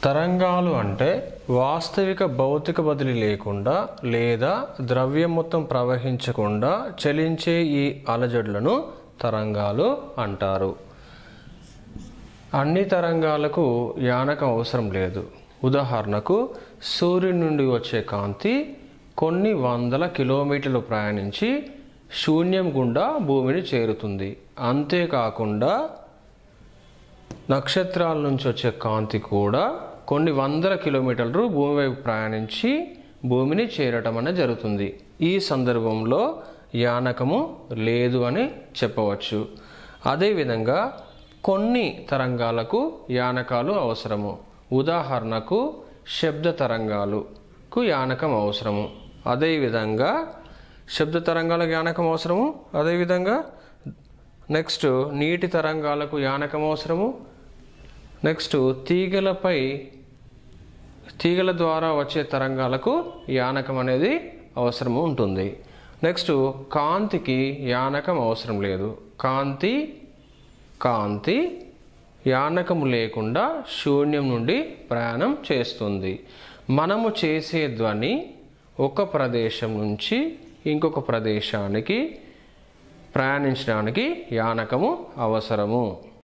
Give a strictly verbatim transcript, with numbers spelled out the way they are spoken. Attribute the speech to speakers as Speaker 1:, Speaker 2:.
Speaker 1: తరంగాలు అంటే వాస్తవిక భౌతిక బదిలీ లేకుండా లేదా ద్రవ్యం మొత్తం ప్రవహించకుండా చలించే ఈ అలజడులను తరంగాలు అంటారు. అన్ని తరంగాలకు యానకం అవసరం లేదు. ఉదాహరణకు సూర్యుడి నుండి వచ్చే కాంతి కొన్ని వందల కిలోమీటర్లు ప్రయాణించి శూన్యం గుండా భూమిని చేరుతుంది. అంతేకాకుండా నక్షత్రాల నుంచి వచ్చే కాంతి కూడా కొన్ని వందల కిలోమీటర్లు భూమి వైపు ప్రయాణించి భూమిని చేరటం అనేది జరుగుతుంది. ఈ సందర్భంలో యానకము లేదు అని చెప్పవచ్చు. అదేవిధంగా కొన్ని తరంగాలకు యానకాలు అవసరము. ఉదాహరణకు శబ్ద తరంగాలకు యానకం అవసరము. అదేవిధంగా శబ్ద తరంగాలకు యానకం అవసరము. అదేవిధంగా నెక్స్ట్ నీటి తరంగాలకు యానకం అవసరము. నెక్స్ట్ తీగలపై తీగల ద్వారా వచ్చే తరంగాలకు యానకం అనేది అవసరము ఉంటుంది. నెక్స్ట్ కాంతికి యానకం అవసరం లేదు. కాంతి కాంతి యానకము లేకుండా శూన్యం నుండి ప్రయాణం చేస్తుంది. మనము చేసే ధ్వని ఒక ప్రదేశం నుంచి ఇంకొక ప్రదేశానికి ప్రయాణించడానికి యానకము అవసరము.